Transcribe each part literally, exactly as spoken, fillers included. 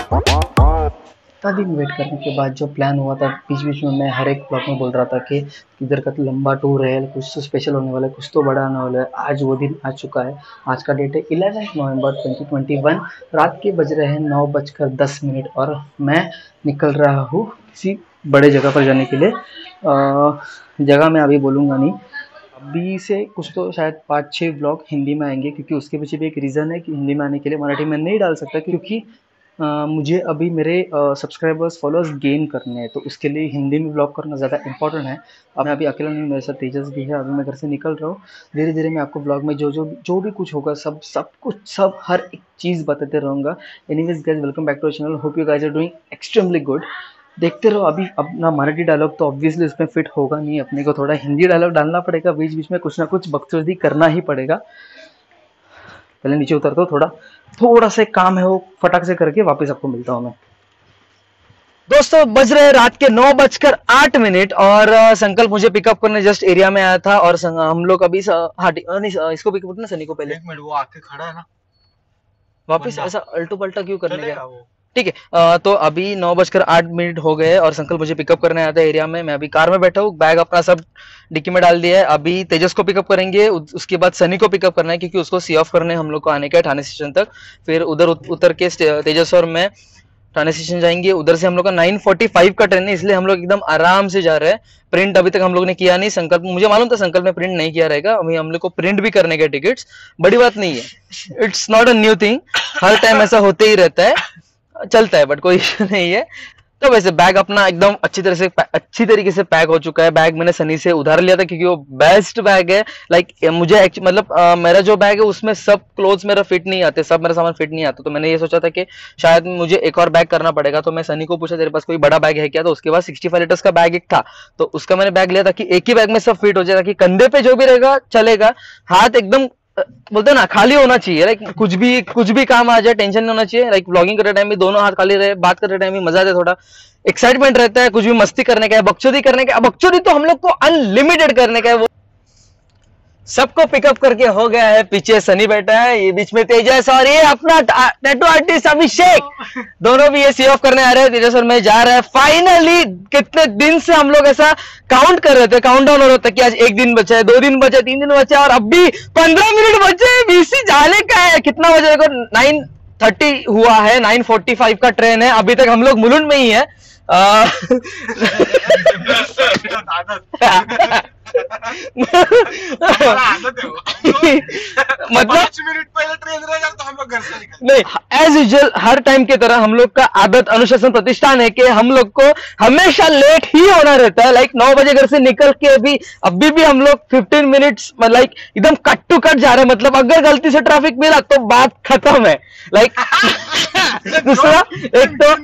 इतना दिन वेट करने के बाद जो प्लान हुआ था, बीच बीच में मैं हर एक ब्लॉग में बोल रहा था कि इधर का तो लंबा टूर है, कुछ तो स्पेशल होने वाला है, कुछ तो बड़ा होने वाला है। आज वो दिन आ चुका है। आज का डेट है ग्यारह नवंबर दो हज़ार इक्कीस। रात के बज रहे हैं नौ बजकर दस मिनट और मैं निकल रहा हूँ किसी बड़े जगह पर जाने के लिए। आ, जगह मैं अभी बोलूँगा नहीं। अभी से कुछ तो शायद पाँच छः ब्लॉग हिंदी में आएंगे, क्योंकि उसके पीछे भी एक रीज़न है कि हिंदी में आने के लिए मराठी में नहीं डाल सकता, क्योंकि आ, मुझे अभी मेरे सब्सक्राइबर्स फॉलोअर्स गेन करने हैं, तो उसके लिए हिंदी में ब्लॉग करना ज़्यादा इंपॉर्टेंट है। अब मैं अभी अकेला नहीं, मेरे साथ तेजस भी है। अभी मैं घर से निकल रहा हूँ। धीरे धीरे मैं आपको ब्लॉग में जो जो जो भी कुछ होगा सब सब कुछ सब हर एक चीज़ बताते रहूँगा। Anyways guys, welcome back to channel. Hope you guys are doing extremely good. देखते रहो। अभी अपना मराठी डायलॉग तो ऑब्वियसली उसमें फिट होगा नहीं, अपने को थोड़ा हिंदी डायलॉग डालना पड़ेगा, बीच बीच में कुछ ना कुछ बकचोदी करना ही पड़ेगा। पहले नीचे उतरता हूँ, थोड़ा थोड़ा सा काम है वो फटाक से करके वापस आपको मिलता हूँ मैं। दोस्तों, बज रहे रात के नौ बजकर आठ मिनट और संकल्प मुझे पिकअप करने जस्ट एरिया में आया था और हम लोग अभी नहीं, इसको पिकअप करना सनी को पहले। एक मिनट, वो आके खड़ा है ना, वापस ऐसा अल्टू पल्टा क्यों करने का? ठीक है, तो अभी नौ बजकर आठ मिनट हो गए और संकल्प मुझे पिकअप करने आया था एरिया में। मैं अभी कार में बैठा हूँ, बैग अपना सब डिक्की में डाल दिया है। अभी तेजस को पिकअप करेंगे, उसके बाद सनी को पिकअप करना है, क्योंकि उसको सी ऑफ करने हम लोग को आने का है ठाणे स्टेशन तक। फिर उधर उतर के तेजस और मैं ठाणे स्टेशन जाएंगे। उधर से हम लोग का नाइन फोर्टी फाइव का ट्रेन है, इसलिए हम लोग एकदम आराम से जा रहे हैं। प्रिंट अभी तक हम लोग ने किया नहीं। संकल्प, मुझे मालूम था संकल्प ने प्रिंट नहीं किया रहेगा। अभी हम लोग को प्रिंट भी करने के टिकट्स, बड़ी बात नहीं है, it's not a new thing, हर टाइम ऐसा होते ही रहता है, चलता है, बट कोई इश्यू नहीं है। तो वैसे बैग अपना एकदम अच्छी तरह से अच्छी तरीके से पैक हो चुका है। बैग मैंने सनी से उधार लिया था, क्योंकि वो बेस्ट बैग है। लाइक मुझे मतलब आ, मेरा जो बैग है उसमें सब क्लोथ्स मेरा फिट नहीं आते, सब मेरा सामान फिट नहीं आता। तो मैंने ये सोचा था कि शायद मुझे एक और बैग करना पड़ेगा। तो मैं सनी को पूछा, तेरे पास कोई बड़ा बैग है क्या? तो उसके पास सिक्सटी फाइव लीटर्स का बैग एक था, तो उसका मैंने बैग लिया, ताकि एक ही बैग में सब फिट हो जाए, ताकि कंधे पे जो भी रहेगा चलेगा, हाथ एकदम बोलते ना खाली होना चाहिए। लाइक कुछ भी कुछ भी काम आ जाए, टेंशन नहीं होना चाहिए। लाइक व्लॉगिंग करते टाइम भी दोनों हाथ खाली रहे, बात करते टाइम भी मजा आता है, थोड़ा एक्साइटमेंट रहता है, कुछ भी मस्ती करने का है, बकचोदी करने का है। बकचोदी तो हम लोग को अनलिमिटेड करने का है। वो सबको पिकअप करके हो गया है। पीछे सनी बैठा है, ये बीच में तेजस और ये अपना टैटू आर्टिस्ट अभिषेक, दोनों भी ये सी ऑफ करने आ रहे हैं। तेजस और मैं जा रहे हैं फाइनली। कितने दिन से हम लोग ऐसा काउंट कर रहे थे, काउंट डाउन हो रहा था कि आज एक दिन बचा है, दो दिन बचा है, तीन दिन बचा है, और अब भी पंद्रह मिनट बचे हैं, बीसी जाने का है। कितना बजे को नाइन थर्टी हुआ है, नाइन फोर्टी फाइव का ट्रेन है। अभी तक हम लोग मुलुंड में ही है। मतलब मिनट पहले ट्रेन रहेगा तो हम लोग घर से निकल नहीं, एज यूजुअल हर टाइम की तरह हम लोग का आदत अनुशासन प्रतिष्ठान है कि हम लोग को हमेशा लेट ही होना रहता है। लाइक नौ बजे घर से निकल के अभी अभी भी हम लोग फिफ्टीन मिनट्स लाइक एकदम कट टू कट जा रहे हैं। मतलब अगर गलती से ट्रैफिक मिला तो बात खत्म है। लाइक दूसरा, एक तो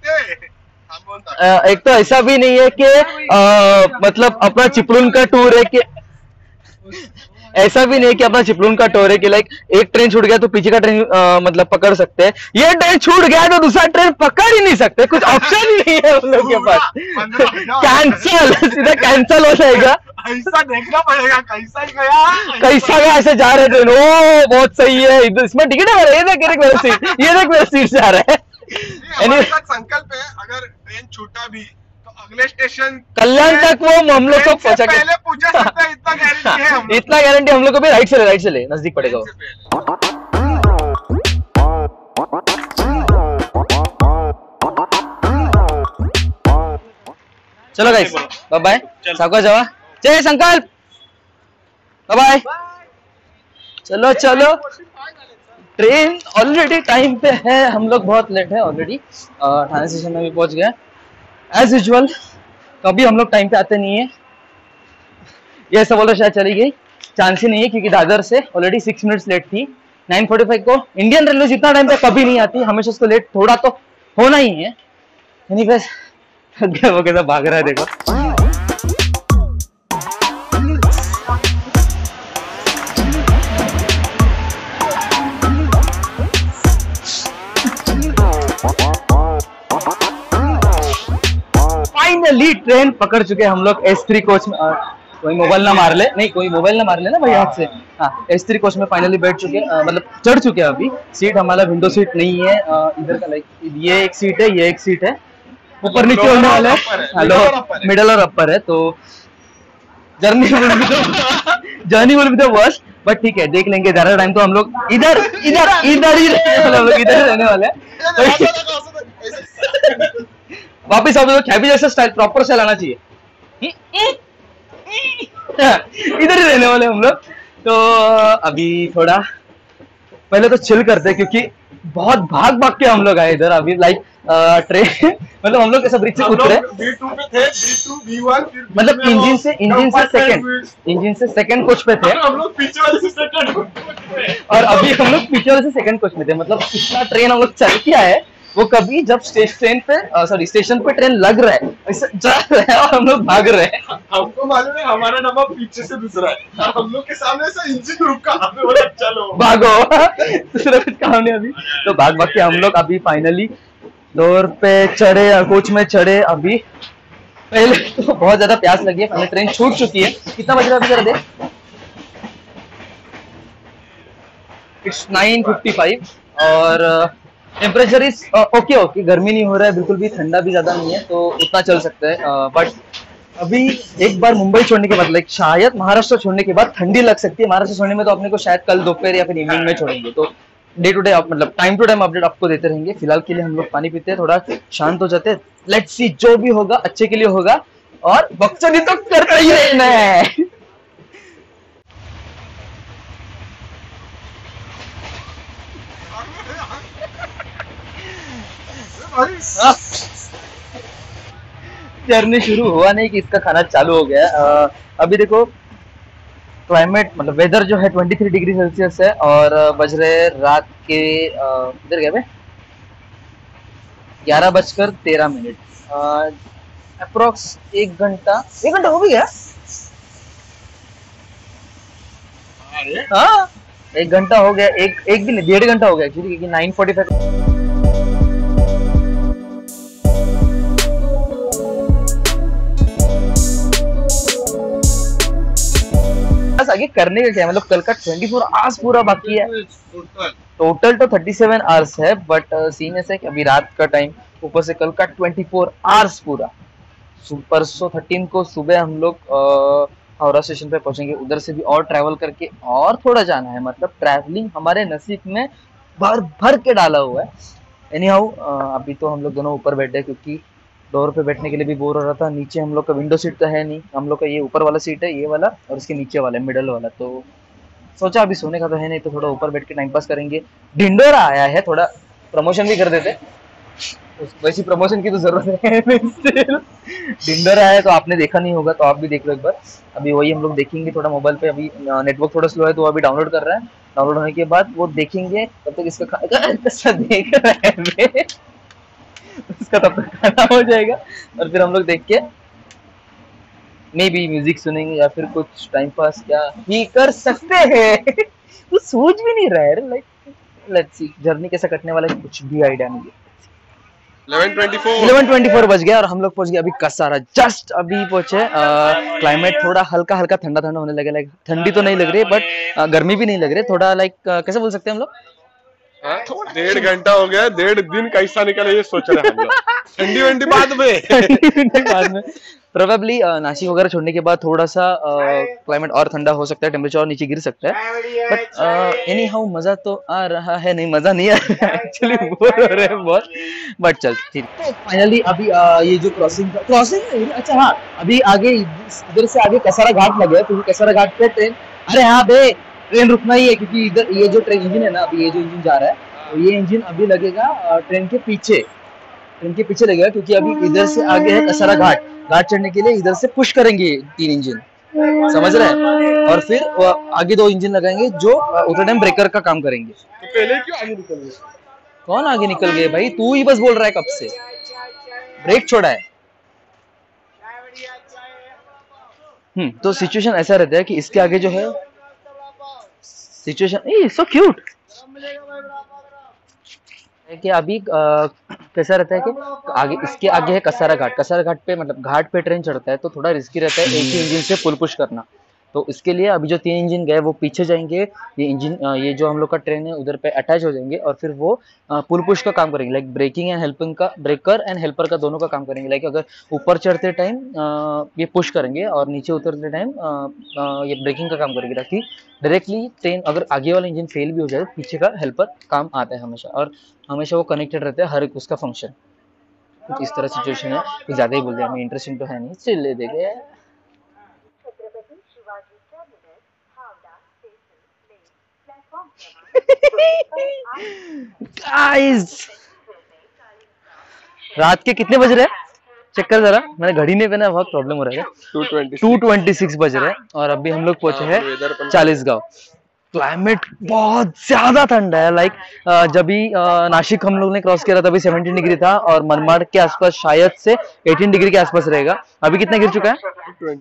एक तो ऐसा भी नहीं है कि मतलब अपना चिपलून का टूर है कि ऐसा भी नहीं कि अपना चिपलून का टूर है कि लाइक एक ट्रेन छूट गया तो पीछे का ट्रेन मतलब पकड़ सकते हैं। ये ट्रेन छूट गया तो दूसरा ट्रेन पकड़ ही नहीं सकते, कुछ ऑप्शन ही नहीं है उन लोग के पास। कैंसल, सीधा कैंसल हो जाएगा। ऐसा देखना पड़ेगा कैसा गया कैसा गया, ऐसे जा रहे ट्रेन। ओ बहुत सही है, इसमें टिकट है, ये देख मेरा सीट, ये देख मेरा सीट से आ रहा है। संकल्प है, अगर ट्रेन छूटा भी तो अगले स्टेशन कल्याण तक वो हम लोग को पहुंचा के पहले पूछा सकता है। इतना गारंटी है हम इतना गारंटी हम लोग को भी। राइट से ले, राइट से ले, नजदीक पड़ेगा वो। चलो गाइस, बाय बाय, सबका जवा जय संकल्प, बाय बाय। चलो चलो, ट्रेन ऑलरेडी टाइम पे है, हम लोग बहुत लेट है ऑलरेडी। ठाणे स्टेशन में भी पहुंच गए एज यूजुअल। कभी हम लोग टाइम पे आते नहीं है। ये ऐसा बोल रहा शायद चली गई, चांस ही नहीं है, क्योंकि दादर से ऑलरेडी सिक्स मिनट्स लेट थी। नाइन फोर्टी फाइव को इंडियन रेलवे इतना टाइम पे कभी नहीं आती, हमेशा उसको लेट थोड़ा तो होना ही है। एनीवेज, वो कैसा भाग रहा है देखो। फाइनली ट्रेन पकड़ चुके हम लोग एस थ्री कोच में। कोई मोबाइल ना मार ले, नहीं कोई मोबाइल ना मार ले ना भाई हाथ से। हाँ, एस थ्री कोच में फाइनली बैठ चुके हैं, मतलब चढ़ चुके हैं। अभी सीट हमारा विंडो सीट नहीं है, इधर का लाइक ये एक सीट है, ये एक सीट है, ऊपर नीचे होने वाला है। हेलो, मिडल और अपर है, तो journey journey will be the worst, but ठीक है देख लेंगे। ज्यादा टाइम तो हम लोग इधर इधर इधर ही हम लोग इधर रहने वाले हैं। वापिस हम लोग हैवी जैसा स्टाइल, प्रॉपर स्टाइल आना चाहिए, इधर ही रहने वाले हम लोग। तो अभी थोड़ा पहले तो चिल करते हैं, क्योंकि बहुत भाग भाग के हम लोग आए इधर। अभी लाइक ट्रेन मतलब हम लोग कैसा ब्रिज से उतरे, बी टू पे थे, बी टू, बी वन, मतलब इंजन से इंजन से सेकंड इंजन से सेकंड कोच पे थे, हम लोग पीछे वाले से सेकंड और अभी हम लोग पीछे वाले से सेकंड कोच में थे। मतलब इतना ट्रेन हम लोग चल के आए, वो कभी जब स्टेशन पे सॉरी स्टेशन पे ट्रेन लग रहा है ऐसे जा रहा है और हम लोग भाग रहे हैं। हमको मालूम है हमारा नंबर पीछे से दूसरा है, हम लोग के सामने से इंजन रुका, हमें बोला चलो भागो दूसरा कुछ काम नहीं अभी। तो भाग भाग के हम लोग अभी फाइनली डोर पे चढ़े, कोच में चढ़े। अभी पहले तो बहुत ज्यादा प्यास लगी है, पहले ट्रेन छूट चुकी है। कितना बज रहा है अभी जरा देख, इट्स नाइन फिफ्टी फाइव और टेम्परेचर इज ओके ओके, गर्मी नहीं हो रहा है बिल्कुल भी, ठंडा भी ज्यादा नहीं है, तो उतना चल सकता है। बट अभी एक बार मुंबई छोड़ने के बाद लाइक शायद महाराष्ट्र छोड़ने के बाद ठंडी लग सकती है। महाराष्ट्र छोड़ने में तो अपने को शायद कल दोपहर या फिर इवनिंग में छोड़ेंगे, तो डे टू डे मतलब टाइम टू टाइम अपडेट आपको देते रहेंगे। फिलहाल के लिए हम लोग पानी पीते हैं, थोड़ा शांत हो जाते हैं। लेट्स सी, जो भी होगा अच्छे के लिए होगा, और बकचोदी तो करते ही रहना है। जर्नी शुरू हुआ नहीं कि इसका खाना चालू हो गया। आ, अभी देखो क्लाइमेट मतलब वेदर जो है तेईस डिग्री सेल्सियस है, और बज रहे रात के इधर गए ग्यारह बजकर तेरह मिनट अप्रोक्स एक घंटा एक घंटा हो भी गया। हाँ एक घंटा हो गया, एक एक भी नहीं डेढ़ घंटा हो गया एक्चुअली, क्योंकि नाइन फोर्टी फाइव आगे करने का क्या है, मतलब कल का चौबीस आवर्स पूरा बाकी है। टोटल तो सैंतीस आवर्स है, बट सीन ऐसा है कि अभी रात का टाइम, ऊपर से कल का चौबीस आवर्स पूरा। परसों तेरह को सुबह हम लोग हावड़ा स्टेशन पे पहुंचेंगे, उधर से भी और ट्रैवल करके और थोड़ा जाना है। मतलब ट्रैवलिंग हमारे नसीब में भर भर के डाला हुआ है। एनी हाउ अभी तो हम लोग दोनों ऊपर बैठे, क्योंकि डोर पे बैठने के लिए भी बोर हो रहा था। नीचे हम लोग का विंडो सीट तो है नहीं, हम लोग का ये ऊपर वाला सीट है, ये वाला, और इसके नीचे वाला मिडल वाला। तो सोचा अभी सोने का तो है नहीं, तो थोड़ा ऊपर बैठ के टाइम पास करेंगे। ढिंडोरा आया है, थोड़ा प्रमोशन भी कर देते, वैसी प्रमोशन की तो जरूरत है। ढिंडोरा है तो आपने देखा नहीं होगा, तो आप भी देख लो एक बार। अभी वही हम लोग देखेंगे थोड़ा मोबाइल पे, अभी नेटवर्क थोड़ा स्लो है तो अभी डाउनलोड कर रहा है। डाउनलोड होने के बाद वो देखेंगे, तब तक इसका खा देख रहा है उसका तब तक खाना हो जाएगा, और फिर हम लोग देख के मे बी म्यूजिक सुनेंगे या फिर कुछ टाइम पास क्या भी कर सकते हैं। तो सोच भी नहीं रहा है, लाइक लेट्स सी जर्नी कैसा कटने वाला है, कुछ भी आइडिया नहीं है। इलेवन ट्वेंटी फोर बज गया और हम लोग पहुंच गए अभी कसारा, जस्ट अभी पहुंचे। क्लाइमेट थोड़ा हल्का हल्का ठंडा ठंडा होने लगा, लाइक ठंडी तो नहीं लग रही बट गर्मी भी नहीं लग रही, थोड़ा लाइक कैसे बोल सकते हैं हम लोग, डेढ़ घंटा हो गया, डेढ़ दिन कैसा निकले ये सोच रहे हैं हम लोग। ठंडी वंडी बाद में बाद में प्रोबेबली नासिक वगैरह छोड़ने के बाद थोड़ा सा क्लाइमेट और ठंडा हो सकता है, टेम्परेचर और नीचे गिर सकता है। बट एनी हाउ मजा तो आ रहा है, नहीं मजा नहीं आ रहा है एक्चुअली, बोर हो रहे हैं बहुत, बट चल ठीक। तो फाइनली अभी uh, ये जो क्रॉसिंग क्रॉसिंग अच्छा हाँ अभी आगे इधर से आगे कसारा घाट लगे, क्योंकि कसारा घाट पे ट्रेन, अरे हाँ बे ट्रेन रुकना ही है, क्योंकि इधर ये जो ट्रेन इंजन है ना, अभी ये जो इंजन जा रहा है, तो ये इंजन अभी लगेगा ट्रेन के पीछे, ट्रेन के पीछे लगेगा, क्योंकि अभी इधर से आगे है कसारा घाट, घाट चढ़ने के लिए इधर से पुश करेंगे तीन इंजन, समझ रहे हैं, और फिर आगे दो इंजन लगाएंगे जो उतने टाइम ब्रेकर का काम करेंगे। तो पहले क्यों आगे निकल गए? कौन आगे निकल गए भाई, तू ही बस बोल रहा है कब से, ब्रेक छोड़ा है। हम्म तो सिचुएशन ऐसा रहता है कि इसके आगे जो है सिचुएशन, ए सो क्यूट है कि अभी कैसा रहता है कि आगे इसके आगे है कसारा घाट, कसारा घाट पे मतलब घाट पे ट्रेन चढ़ता है तो थोड़ा रिस्की रहता है एक ही इंजन से पुल पुश करना। तो इसके लिए अभी जो तीन इंजन गए वो पीछे जाएंगे, ये इंजन ये जो हम लोग का ट्रेन है उधर पे अटैच हो जाएंगे और फिर वो पुल पुश का काम करेंगे, लाइक ब्रेकिंग एंड हेल्पिंग का, ब्रेकर एंड हेल्पर का दोनों का काम करेंगे। लाइक अगर ऊपर चढ़ते टाइम ये पुश करेंगे और नीचे उतरते टाइम ये ब्रेकिंग का काम करेंगे, ताकि डायरेक्टली ट्रेन अगर आगे वाला इंजन फेल भी हो जाए पीछे का हेल्पर काम आता है हमेशा, और हमेशा वो कनेक्टेड रहता है हर एक उसका फंक्शन। कुछ इस तरह सिचुएशन है, कुछ ज़्यादा ही बोल दिया, हमें इंटरेस्टिंग तो है नहीं, चल ले देंगे। गाइस रात के कितने बज रहे हैं चेक कर जरा, मैंने घड़ी नहीं पहना, बहुत प्रॉब्लम हो रहा है। टू ट्वेंटी सिक्स बज रहे हैं और अभी हम लोग पहुंचे हैं चालीसगांव। क्लाइमेट बहुत ज्यादा ठंडा है, लाइक जब भी नासिक हम लोग ने क्रॉस किया था तभी सेवनटीन डिग्री था और मनमाड़ के आसपास शायद से एटीन डिग्री के आसपास रहेगा। अभी कितना गिर चुका है?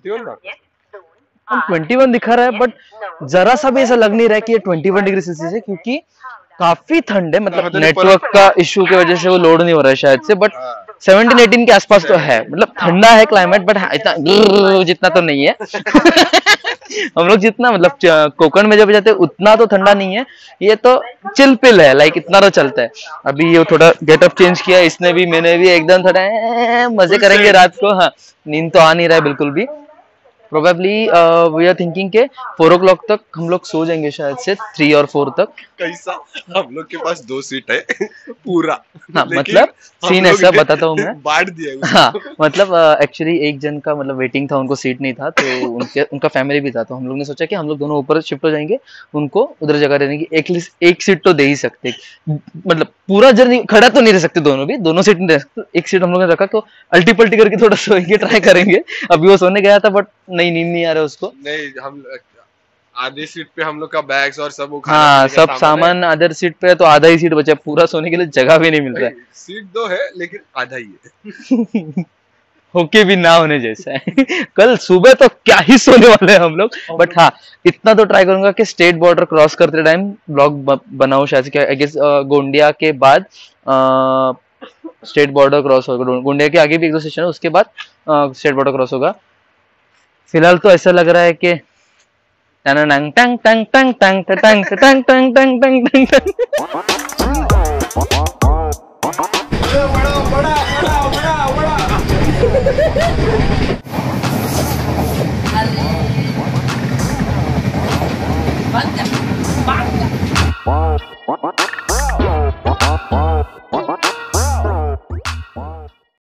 ट्वेंटी वन दिखा रहा है, बट जरा सा भी ऐसा लग नहीं रहा है कि ये ट्वेंटी वन डिग्री सेल्सियस है, क्योंकि काफी ठंड है। मतलब नेटवर्क का इश्यू की वजह से वो लोड नहीं हो रहा है शायद से, बट सेवनटीन एटीन के आसपास तो है। मतलब ठंडा है क्लाइमेट, बट इतना जितना तो नहीं है हम लोग जितना मतलब कोकण में जब जाते हैं उतना तो ठंडा नहीं है, ये तो चिल पिल है, लाइक इतना तो चलता है। अभी ये थोड़ा गेटअप चेंज किया इसने भी, मैंने भी, एकदम थोड़ा मजे करेंगे रात को। हाँ, नींद तो आ नहीं रहा है बिल्कुल भी। प्रोबेबली वी आर थिंकिंग के फोर ओ क्लॉक तक हम लोग सो जाएंगे शायद से, थ्री और फोर तक। कैसा हम लोग के पास दो सीट है पूरा। हाँ, मतलब सीन ऐसा बताता हूँ मैं, बांट दिया। हाँ, मतलब एक्चुअली एक जन का मतलब वेटिंग था, उनको सीट नहीं था, तो उनके उनका फैमिली भी था, तो हम लोग ने सोचा कि हम लोग दोनों ऊपर शिफ्ट हो जाएंगे, उनको उधर जगह रहने की एक एक सीट तो दे ही सकते। मतलब पूरा जर्नी खड़ा तो नहीं रह सकते दोनों भी, दोनों सीट नहीं रह सकते, एक सीट हम लोग ने रखा तो अल्टी पल्टी करके थोड़ा सोएंगे, ट्राई करेंगे। अभी वो सोने गया था बट नहीं, नींद नहीं आ रहा उसको। नहीं, हम आधी सीट पे हम लोग का बैग्स और सब, हाँ, सब सामान अदर सीट पे है, तो आधा ही सीट बचा, पूरा सोने के लिए जगह भी नहीं मिल रहा है। सीट दो है लेकिन आधा ही है होके भी ना होने जैसा है कल सुबह तो क्या ही सोने वाले हैं हम लोग, बट हाँ इतना तो ट्राई करूंगा कि स्टेट बॉर्डर क्रॉस करते टाइम ब्लॉग बनाऊं शायद से। आई गेस गोंडिया के बाद स्टेट बॉर्डर क्रॉस होगा, गोंडिया के आगे भी एक दो स्टेशन है, उसके बाद स्टेट बॉर्डर क्रॉस होगा। फिलहाल तो ऐसा लग रहा है कि टंग टंग टंग टंग टंग टंग टंग टंग टंग टंग टंग टंग